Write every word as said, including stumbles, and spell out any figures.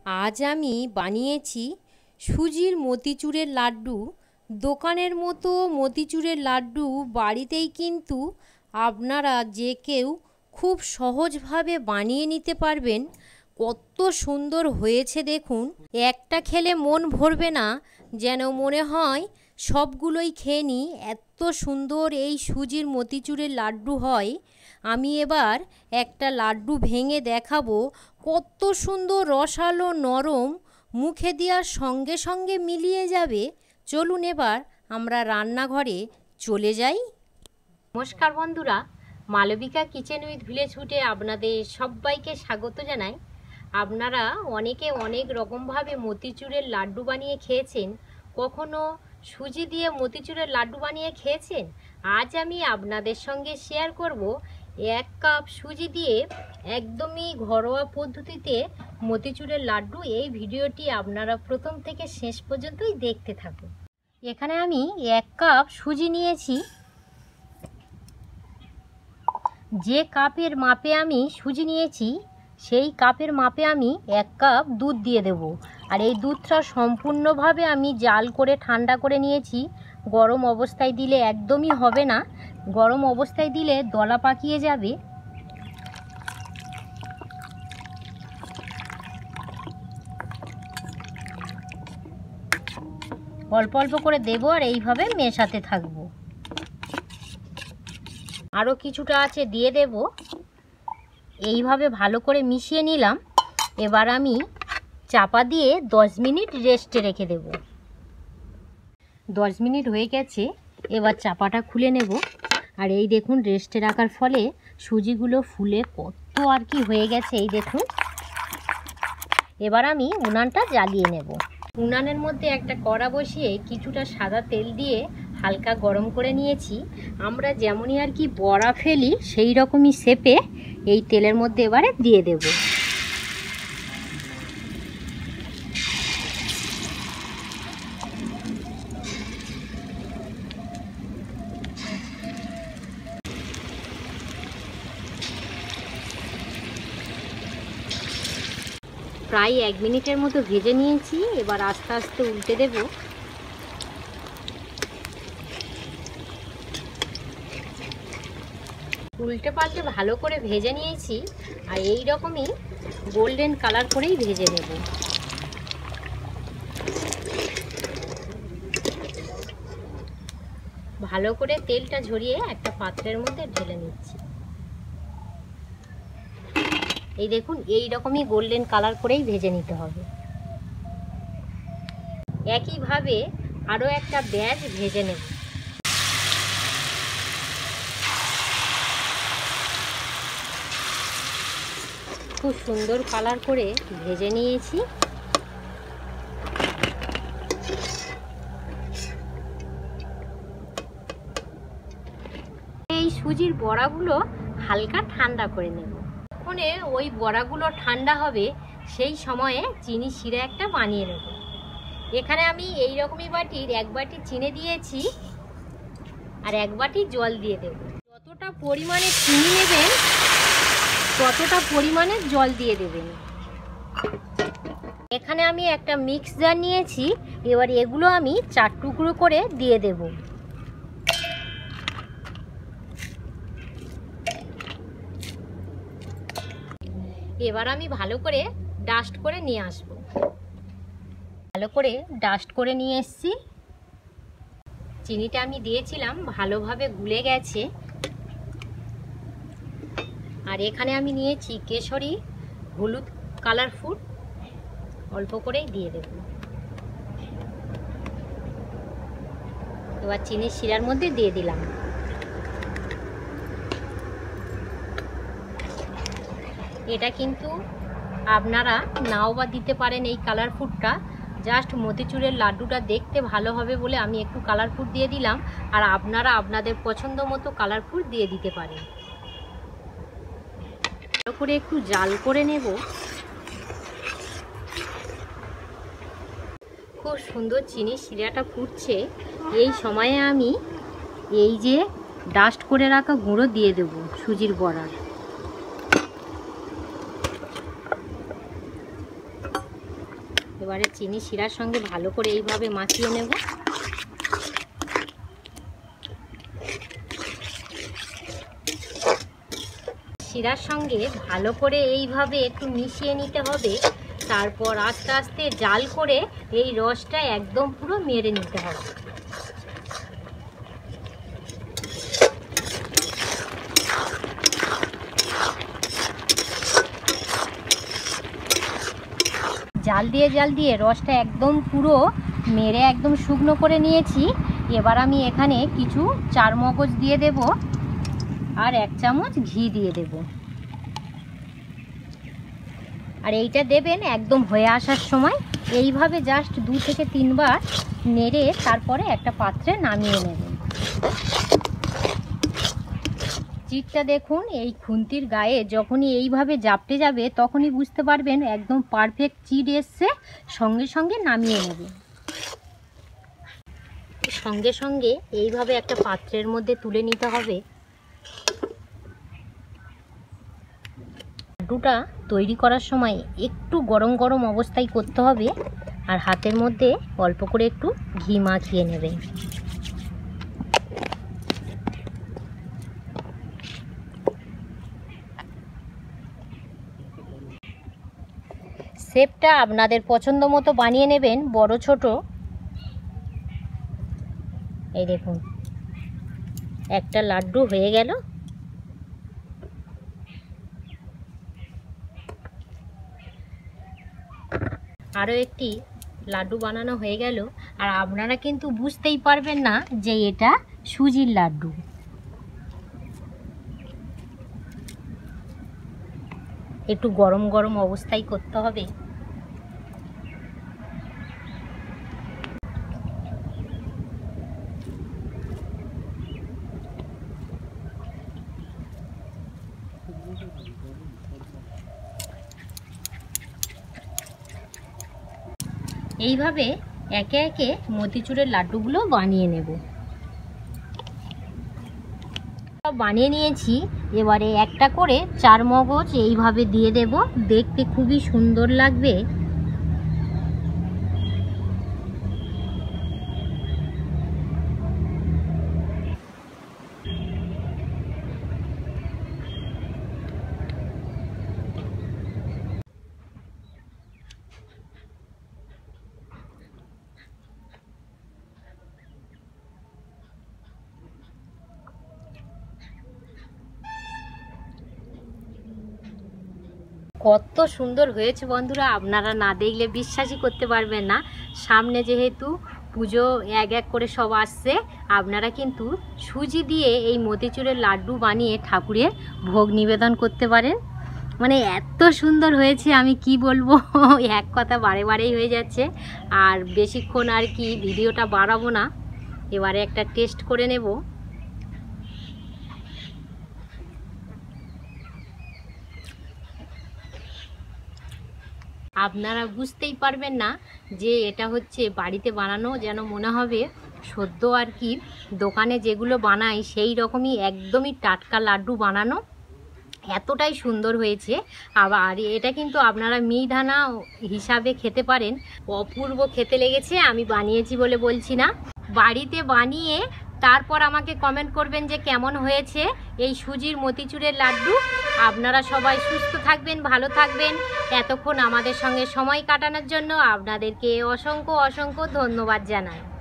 আজ আমি বানিয়েছি সুজির মতিচুরের লাড্ডু। দোকানের মতো মতিচুরের লাড্ডু বাড়িতেই কিন্তু আপনারা যে কেউ খুব সহজভাবে বানিয়ে নিতে পারবেন। কত সুন্দর হয়েছে দেখুন, একটা খেলে মন ভরবে না, যেন মনে হয় সবগুলোই খেয়ে নিই, এত সুন্দর এই সুজির মতিচুরের লাড্ডু হয়। আমি এবার একটা লাড্ডু ভেঙে দেখাবো, কত সুন্দর রসালো নরম, মুখে দেওয়ার সঙ্গে সঙ্গে মিলিয়ে যাবে। চলুন এবার আমরা রান্নাঘরে চলে যাই। নমস্কার বন্ধুরা, মালবিকা কিচেন উইথ ভিলেজ ফুডে আপনাদের সবাইকে স্বাগত জানাই। আপনারা অনেকে অনেক রকমভাবে মতিচুরের লাড্ডু বানিয়ে খেয়েছেন, কখনো সুজি দিয়ে মতিচুরের লাড্ডু বানিয়ে খেয়েছেন। আজ আমি আপনাদের সঙ্গে শেয়ার করব এক কাপ সুজি দিয়ে একদমই ঘরোয়া পদ্ধতিতে মতিচুরের লাড্ডু। এই ভিডিওটি আপনারা প্রথম থেকে শেষ পর্যন্তই দেখতে থাকুন। এখানে আমি এক কাপ সুজি নিয়েছি। যে কাপের মাপে আমি সুজি নিয়েছি সেই কাপের মাপে আমি এক কাপ দুধ দিয়ে দেব। আর এই দুধটা সম্পূর্ণভাবে আমি জাল করে ঠান্ডা করে নিয়েছি। গরম অবস্থায় দিলে একদমই হবে না, গরম অবস্থায় দিলে দলা পাকিয়ে যাবে। অল্প অল্প করে দেবো আর এইভাবে মেশাতে থাকবো। আরও কিছুটা আছে দিয়ে দেব। এইভাবে ভালো করে মিশিয়ে নিলাম। এবার আমি চাপা দিয়ে দশ মিনিট রেস্টে রেখে দেব। দশ মিনিট হয়ে গেছে, এবার চাপাটা খুলে নেব। আর এই দেখুন, রেস্টে রাখার ফলে সুজিগুলো ফুলে কত আর কি হয়ে গেছে, এই দেখুন। এবার আমি উনানটা জ্বালিয়ে নেব। উনানের মধ্যে একটা কড়া বসিয়ে কিছুটা সাদা তেল দিয়ে হালকা গরম করে নিয়েছি। আমরা যেমনই আর কি বড়া ফেলি সেই রকমই শেপে এই তেলের মধ্যে এবারে দিয়ে দেব। প্রায় এক মিনিটের মতো ভেজে নিয়েছি। এবার আস্তে আস্তে উল্টে দেব। উল্টে পাল্টে ভালো করে ভেজে নিয়েছি। আর এই রকমই গোল্ডেন কালার করেই ভেজে নেব। ভালো করে তেলটা ঝরিয়ে একটা পাত্রের মধ্যে ঢেলে নিচ্ছি। এই দেখুন, এই রকমই গোল্ডেন কালার করেই ভেজে নিতে হবে। একইভাবে আরও একটা ব্যাচ ভেজে নেব। খুব সুন্দর কালার করে ভেজে নিয়েছি। এই সুজির বড়াগুলো হালকা ঠান্ডা করে নেব। যখন ওই বড়াগুলো ঠান্ডা হবে সেই সময়ে চিনি শিরা একটা বানিয়ে নেব। এখানে আমি এই রকমই বাটির এক বাটি চিনি দিয়েছি আর এক বাটি জল দিয়ে দেব। যতটা পরিমাণে চিনি নেবেন ততটা পরিমাণে জল দিয়ে দেবেন। এখানে আমি একটা মিক্স জার নিয়েছি। এবার এগুলো আমি চার টুকরো করে দিয়ে দেব। এবার আমি ভালো করে ডাস্ট করে নিয়ে আসব। ভালো করে ডাস্ট করে নিয়ে এসেছি। চিনিটা আমি দিয়েছিলাম, ভালোভাবে গুলে গেছে। আর এখানে আমি নিয়েছি কেশরি হলুদ কালার ফুড, অল্প করেই দিয়ে দেব। এবার চিনির শিরার মধ্যে দিয়ে দিলাম। এটা কিন্তু আপনারা নাও বা দিতে পারেন এই কালার ফুডটা। জাস্ট মতিচুরের লাড্ডুটা দেখতে ভালো হবে বলে আমি একটু কালার ফুড দিয়ে দিলাম। আর আপনারা আপনাদের পছন্দ মতো কালার ফুড দিয়ে দিতে পারেন। ভালো করে একটু জাল করে নেব। খুব সুন্দর চিনির শিরাটা ফুটছে। এই সময়ে আমি এই যে ডাস্ট করে রাখা গুঁড়ো দিয়ে দেব সুজির বড়ার। এবারে চিনি শিরার সঙ্গে ভালো করে এইভাবে মাখিয়ে নেব। শিরার সঙ্গে ভালো করে এইভাবে একটু মিশিয়ে নিতে হবে। তারপর আস্তে আস্তে জাল করে এই রসটা একদম পুরো মেরে নিতে হবে। জাল দিয়ে জাল দিয়ে রসটা একদম পুরো মেরে একদম শুকনো করে নিয়েছি। এবার আমি এখানে কিছু চারমগজ দিয়ে দেব আর এক চামচ ঘি দিয়ে দেব। আর এইটা দেবেন একদম হয়ে আসার সময়। এইভাবে জাস্ট দু থেকে তিনবার নেড়ে তারপরে একটা পাত্রে নামিয়ে নেবেন। চিটটা দেখুন, এই খুন্তির গায়ে যখনই এইভাবে জাপটে যাবে তখনই বুঝতে পারবেন একদম পারফেক্ট চিট এসছে। সঙ্গে সঙ্গে নামিয়ে নেবেন। সঙ্গে সঙ্গে এইভাবে একটা পাত্রের মধ্যে তুলে নিতে হবে। লাড্ডুটা তৈরি করার সময় একটু গরম গরম অবস্থায় করতে হবে আর হাতের মধ্যে অল্প করে একটু ঘি মাখিয়ে নেবেন। শেপটা আপনাদের পছন্দ মতো বানিয়ে নেবেন, বড় ছোট। এই দেখুন একটা লাড্ডু হয়ে গেল। আরও একটি লাড্ডু বানানো হয়ে গেল। আর আপনারা কিন্তু বুঝতেই পারবেন না যে এটা সুজির লাড্ডু। একটু গরম গরম অবস্থায় করতে হবে। এইভাবে একে একে মতিচুরের লাড্ডুগুলো বানিয়ে নেব। বানিয়ে নিয়েছি। এবারে একটা করে চারমগজ এইভাবে দিয়ে দেব। দেখতে খুবই সুন্দর লাগবে। কত সুন্দর হয়েছে বন্ধুরা, আপনারা না দেখলে বিশ্বাসই করতে পারবেন না। সামনে যেহেতু পুজো এক এক করে সব আসছে, আপনারা কিন্তু সুজি দিয়ে এই মতিচুরের লাড্ডু বানিয়ে ঠাকুরের ভোগ নিবেদন করতে পারেন। মানে এত সুন্দর হয়েছে আমি কি বলবো, এক কথা বারে বারেই হয়ে যাচ্ছে। আর বেশিক্ষণ আর কি ভিডিওটা বাড়াবো না। এবারে একটা টেস্ট করে নেব। আপনারা বুঝতেই পারবেন না যে এটা হচ্ছে বাড়িতে বানানো, যেন মনে হবে সদ্য আর কি দোকানে যেগুলো বানাই সেই রকমই একদমই টাটকা লাড্ডু বানানো। এতটাই সুন্দর হয়েছে। আবার এটা কিন্তু আপনারা মিহিদানা হিসাবে খেতে পারেন। অপূর্ব খেতে লেগেছে। আমি বানিয়েছি বলে বলছি না, বাড়িতে বানিয়ে তারপর আমাকে কমেন্ট করবেন যে কেমন হয়েছে এই সুজির মতিচুরের লাড্ডু। আপনারা সবাই সুস্থ থাকবেন, ভালো থাকবেন। এতক্ষণ আমাদের সঙ্গে সময় কাটানোর জন্য আপনাদেরকে অসংখ্য অসংখ্য ধন্যবাদ জানাই।